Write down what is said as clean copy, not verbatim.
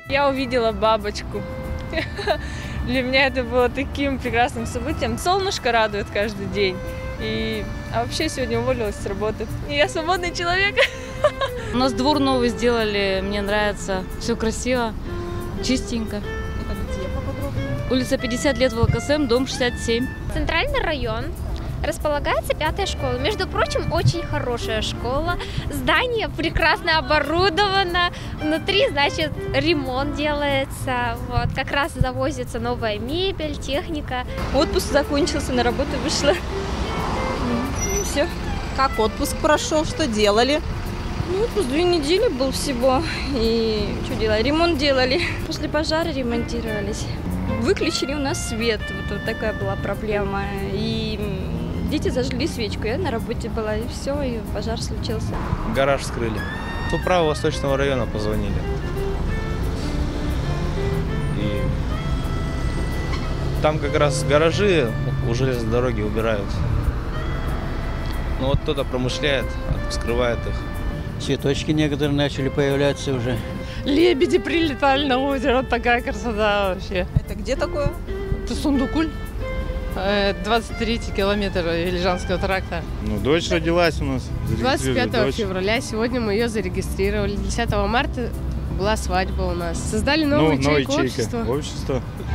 Я увидела бабочку. Для меня это было таким прекрасным событием. Солнышко радует каждый день. А вообще сегодня уволилась с работы. И я свободный человек. У нас двор новый сделали, мне нравится. Все красиво, чистенько. Это где поподробнее? Улица 50 лет, ВЛКСМ, дом 67. Центральный район. Располагается 5-я школа. Между прочим, очень хорошая школа. Здание прекрасно оборудовано. Внутри, значит, ремонт делается. Вот, как раз завозится новая мебель, техника. Отпуск закончился, на работу вышла. Все. Как отпуск прошел, что делали? Отпуск 2 недели был всего. И что делали? Ремонт делали. После пожара ремонтировались. Выключили у нас свет. Вот такая была проблема. И дети зажгли свечку. Я на работе была, и все, и пожар случился. Гараж вскрыли. В управу Восточного района позвонили. И там как раз гаражи у железной дороги убирают. Ну вот кто-то промышляет, вскрывает их. Цветочки некоторые начали появляться уже. Лебеди прилетали на озеро, вот такая красота вообще. Это где такое? Это Сундукуль, 23-й километр Елижанского тракта. Ну, дочь родилась у нас. 25 февраля, сегодня мы ее зарегистрировали. 10 марта была свадьба у нас. Создали новую ячейку общества. Общество.